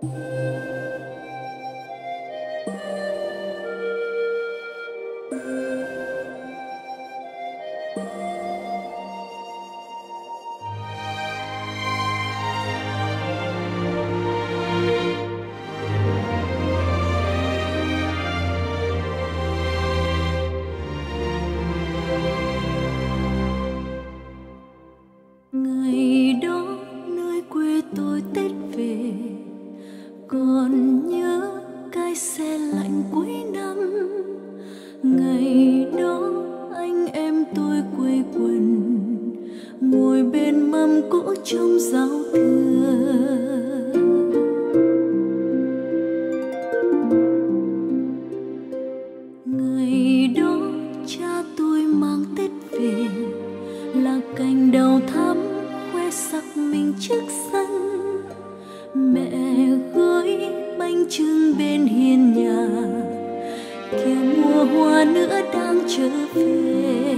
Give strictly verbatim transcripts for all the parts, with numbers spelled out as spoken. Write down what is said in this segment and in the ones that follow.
Ngày đó nơi quê tôi Tết về, còn nhớ cái xe lạnh cuối năm. Ngày đó anh em tôi quây quần ngồi bên mâm cỗ trong giao thừa. Ngày đó cha tôi mang Tết về là cành đào thắm khoe sắc mình trước sân. Mẹ gói bánh chưng bên hiên nhà, kia mùa hoa nữa đang trở về.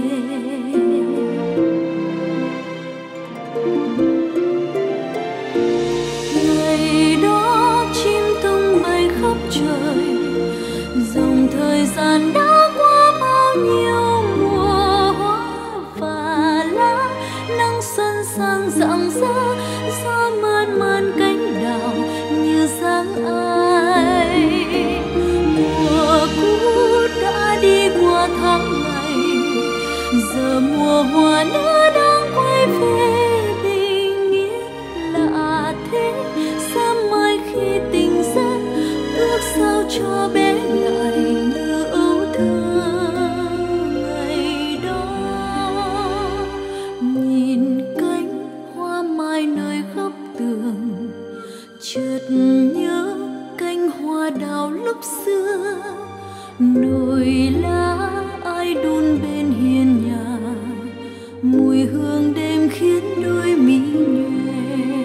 Ngày đó chim tung bay khắp trời, dòng thời gian đã qua bao nhiêu mùa hoa và lá. Nắng xuân sang rạng rỡ, gió mơn mơn cánh đào như dáng ai. Mùa cũ đã đi qua tháng ngày, giờ mùa hoa nữa đang quay về. Bình yên lạ thế, sớm mai khi tỉnh giấc, ước sao cho bé lại như ấu thơ ngày đó. Nhìn cánh hoa mai nơi góc tường, chợt nhớ cánh hoa đào lúc xưa. Nồi lá ai đun bên hiên nhà, mùi hương đêm khiến đôi mi nhòe.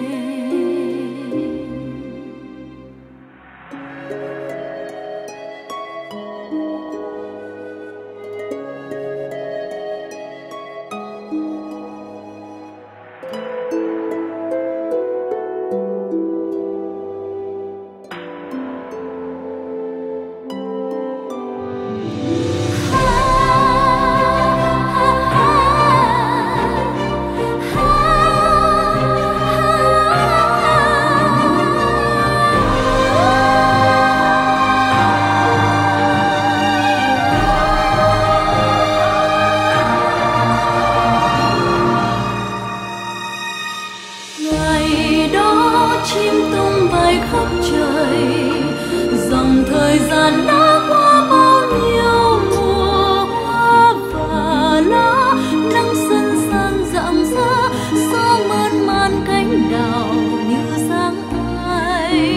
Chim tung bay khắp trời, dòng thời gian đã qua bao nhiêu mùa hoa và lá. Nắng xuân sang rạng rỡ, gió mơn man cánh đào như dáng ai.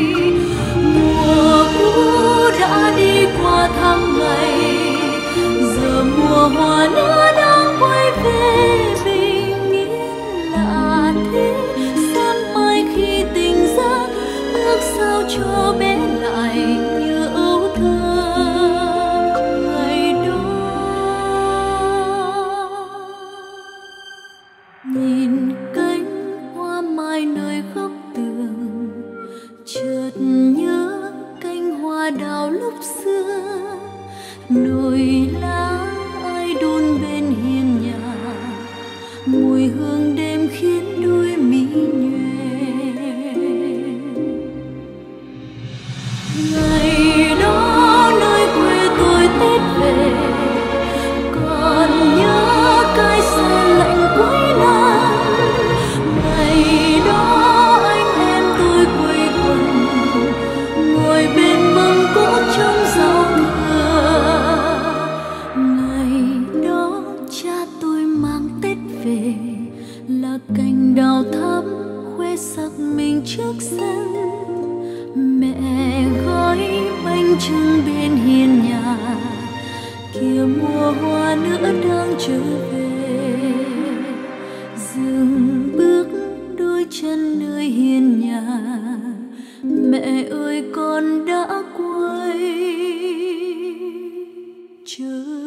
Mùa cũ đã đi qua tháng ngày, giờ mùa hoa nữa đang quay về. Bình yên lạ thế, khi tỉnh giấc, ước sao cho bé lại như ấu thơ ngày đó. Nhìn cánh hoa mai nơi góc tường, chợt nhớ cánh hoa đào lúc xưa. Nồi lá ai đun bên hiên nhà, mùi hương đêm khiến đôi mi nhòe. Ngày đó nơi quê tôi Tết về, còn nhớ cái xe lạnh cuối năm. Ngày đó anh em tôi quây quần ngồi bên mâm cỗ trong giao thừa. Ngày đó cha tôi mang Tết về là cành đào thắm khoe sắc mình trước sân. Mẹ gói bánh chưng bên hiên nhà, kia mùa hoa nữa đang trở về. Dừng bước đôi chân nơi hiên nhà, mẹ ơi con đã quay trở